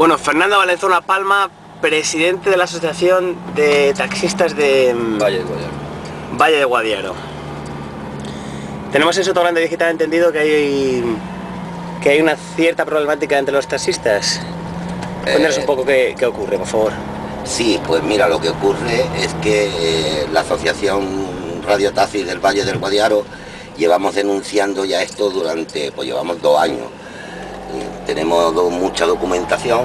Bueno, Fernando Valenzuela Palma, presidente de la Asociación de Taxistas de Valle de Guadiaro. Tenemos en Sotogrande Digital entendido que hay una cierta problemática entre los taxistas. Cuéntanos un poco qué ocurre, por favor. Sí, pues mira, lo que ocurre es que la Asociación Radio Taxi del Valle del Guadiaro llevamos denunciando ya esto durante, pues llevamos 2 años. Tenemos mucha documentación.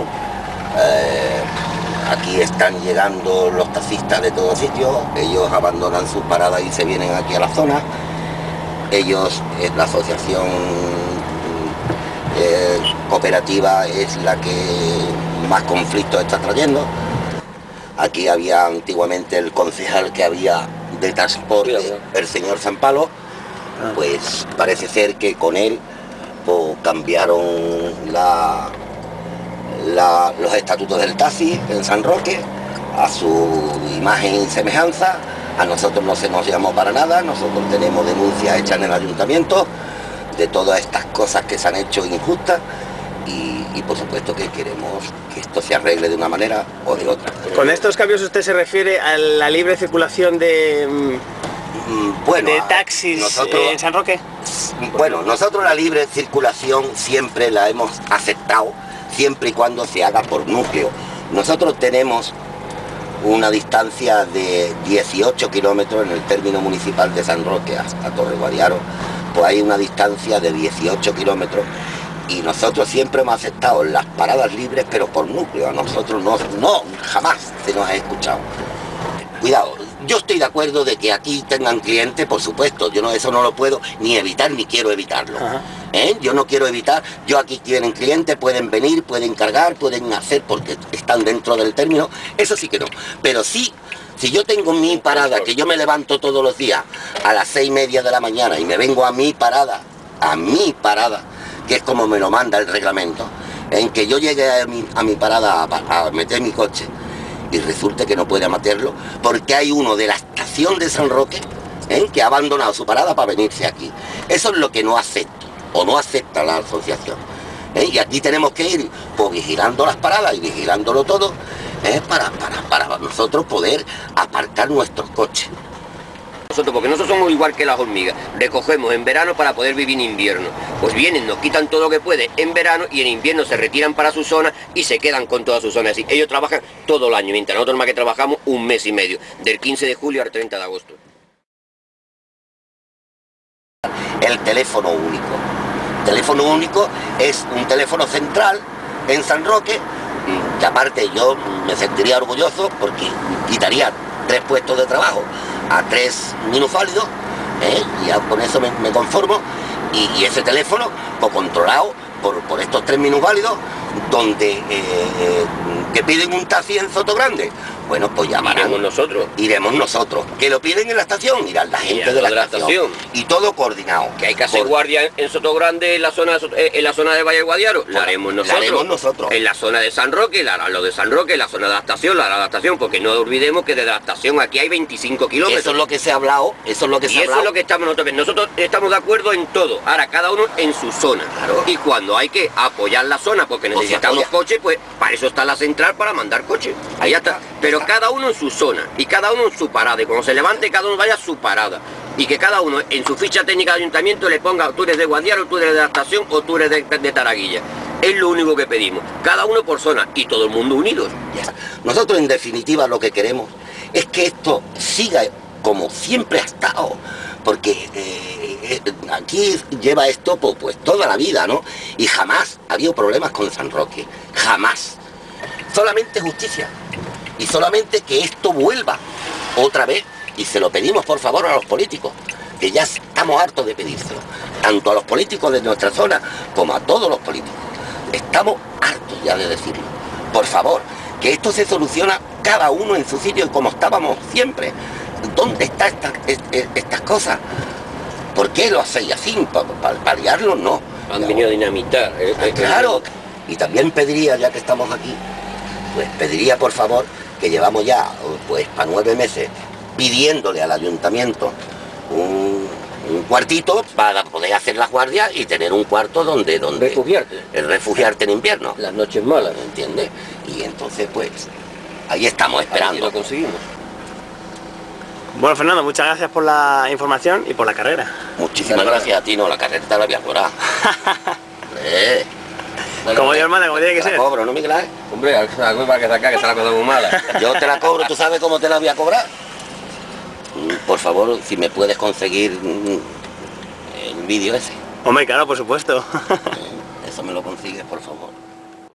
Aquí están llegando los taxistas de todos sitios, ellos abandonan sus paradas y se vienen aquí a la zona. Ellos, la asociación cooperativa es la que más conflictos está trayendo. Aquí había antiguamente el concejal que había de transporte, el señor Zampalo, pues parece ser que con él pues, cambiaron los estatutos del taxi en San Roque a su imagen y semejanza. A nosotros no se nos llamó para nada, nosotros tenemos denuncias hechas en el ayuntamiento de todas estas cosas que se han hecho injustas y por supuesto que queremos que esto se arregle de una manera o de otra. ¿Con estos cambios usted se refiere a la libre circulación de taxis en San Roque? Bueno, nosotros la libre circulación siempre la hemos aceptado, siempre y cuando se haga por núcleo. Nosotros tenemos una distancia de 18 kilómetros en el término municipal de San Roque hasta Torre Guadiaro, pues hay una distancia de 18 kilómetros y nosotros siempre hemos aceptado las paradas libres, pero por núcleo. A nosotros no jamás se nos ha escuchado. Cuidado, yo estoy de acuerdo de que aquí tengan clientes, por supuesto, eso no lo puedo ni evitar ni quiero evitarlo. Yo no quiero evitar, yo aquí tienen clientes, pueden venir, pueden cargar, pueden hacer porque están dentro del término, eso sí que no. Pero sí, si yo tengo mi parada, que yo me levanto todos los días a las 6:30 de la mañana y me vengo a mi parada, que es como me lo manda el reglamento, en que yo llegue a mi parada a meter mi coche y resulte que no puede meterlo porque hay uno de la estación de San Roque que ha abandonado su parada para venirse aquí. Eso es lo que no acepto o no acepta la asociación. Y aquí tenemos que ir pues, vigilando las paradas y vigilándolo todo para nosotros poder aparcar nuestros coches. Porque nosotros somos igual que las hormigas, recogemos en verano para poder vivir en invierno. Pues vienen, nos quitan todo lo que puede en verano y en invierno se retiran para su zona y se quedan con toda su zona. Así, ellos trabajan todo el año, mientras nosotros más que trabajamos 1 mes y medio, del 15 de julio al 30 de agosto. El teléfono único. El teléfono único es un teléfono central en San Roque, que aparte yo me sentiría orgulloso porque quitaría 3 puestos de trabajo a 3 minusválidos, y ya con eso me conformo, y ese teléfono pues, controlado por estos 3 minusválidos, donde que piden un taxi en Sotogrande, bueno, pues llamarán, iremos nosotros, que lo piden en la estación, irá la gente de la estación, y todo coordinado. Que hay que hacer guardia en Sotogrande, en la zona de Valle del Guadiaro, la haremos nosotros. En la zona de San Roque, la harán los de San Roque, en la zona de adaptación, la hará la adaptación, porque no olvidemos que desde la estación aquí hay 25 kilómetros. Eso es lo que se ha hablado, eso es lo que estamos nosotros estamos de acuerdo en todo, ahora cada uno en su zona. Claro. Y cuando hay que apoyar la zona, porque necesitamos coches, pues para eso está la central, para mandar coches. Ahí está. Pero cada uno en su zona y cada uno en su parada, y cuando se levante cada uno vaya a su parada y que cada uno en su ficha técnica de ayuntamiento le ponga tú eres de Guadiaro, tú eres de la estación o tú eres de Taraguilla. Es lo único que pedimos, cada uno por zona y todo el mundo unidos. Nosotros en definitiva lo que queremos es que esto siga como siempre ha estado, porque aquí lleva esto pues toda la vida, ¿no? Y jamás ha habido problemas con San Roque, jamás. Solamente justicia. Y solamente que esto vuelva otra vez, y se lo pedimos por favor a los políticos, que ya estamos hartos de pedírselo, tanto a los políticos de nuestra zona como a todos los políticos. Estamos hartos ya de decirlo. Por favor, que esto se soluciona cada uno en su sitio y como estábamos siempre. ¿Dónde están estas cosas? ¿Por qué lo hacéis así? ¿Para liarlo? No. Han venido a dinamitar. Claro. Y también pediría, ya que estamos aquí, pues pediría por favor que llevamos ya pues para 9 meses pidiéndole al ayuntamiento un cuartito para poder hacer las guardias y tener un cuarto donde refugiarte en invierno. Las noches malas. ¿Me entiendes? Y entonces pues ahí estamos esperando. Lo conseguimos. Bueno, Fernando, muchas gracias por la información y por la carrera. Muchísimas gracias a ti, no, la carrera te la voy a cobrar. Como Dios manda, como tiene que ser. Te la cobro, ¿no, Miguel Ángel? Hombre, la culpa que sacar, que está la cosa muy mala. Yo te la cobro, ¿tú sabes cómo te la voy a cobrar? Por favor, si me puedes conseguir el vídeo ese. Hombre, claro, por supuesto. Eso me lo consigues, por favor.